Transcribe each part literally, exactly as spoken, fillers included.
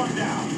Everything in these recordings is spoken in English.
I'm down.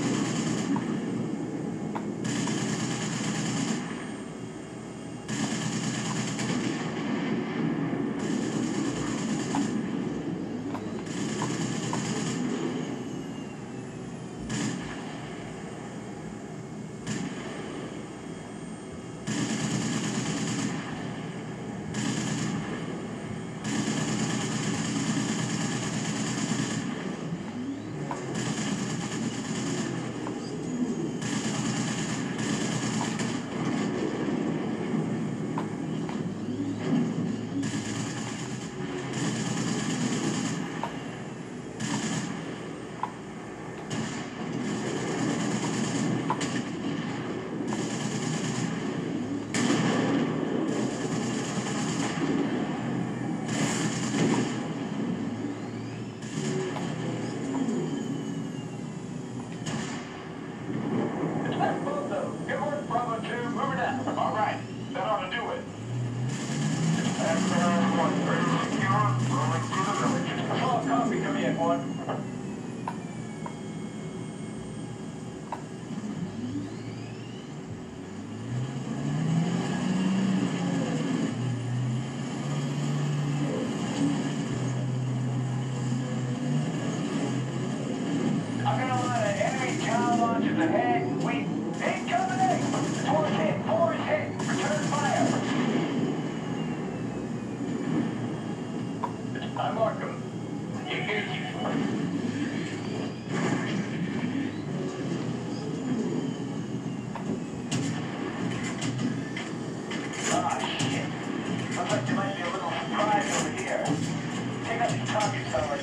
All right, that ought to do it. Excellent, one thirty secure, rolling through the village. Oh, copy, come in, one. I've got a lot of enemy cow launches ahead. We incoming! Four is hit, four is hit. Return fire. I mark him. Engage. Ah, shit. Looks like there might be a little surprise over here. Take out these targets, fellas.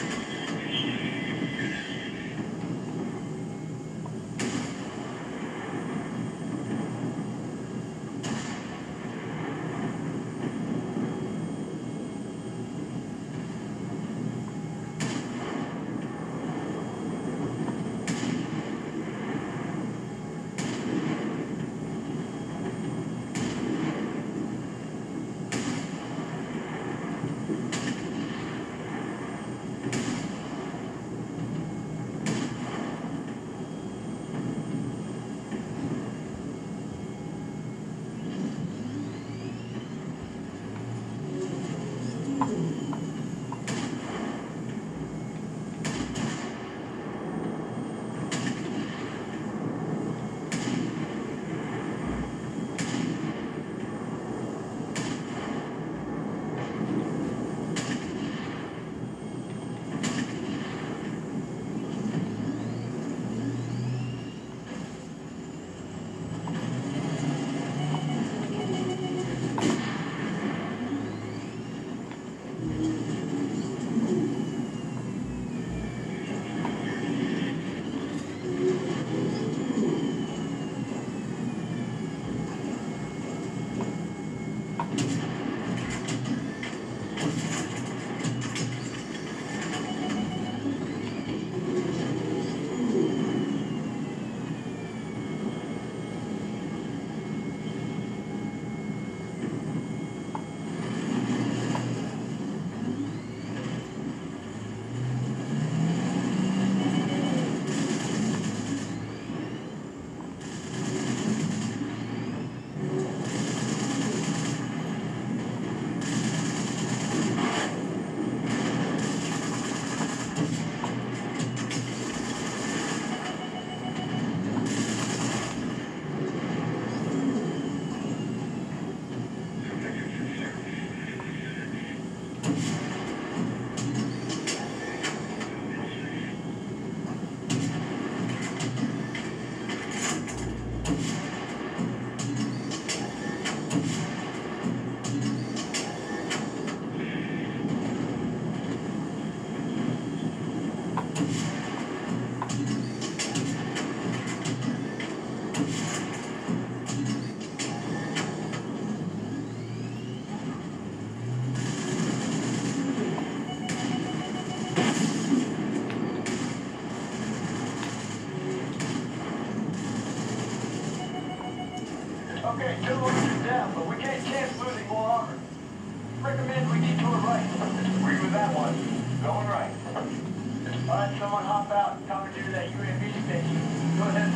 Okay, two orders down, but we can't chance losing more armor. Recommend we detour right. Agree with that one. Going right. All right, someone hop out and commandeer that U A V.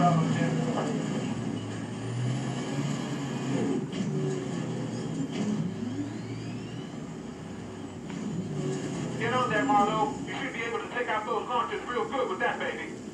Bravo, Jim. Get on there, Marlo. You should be able to take out those launchers real good with that, baby.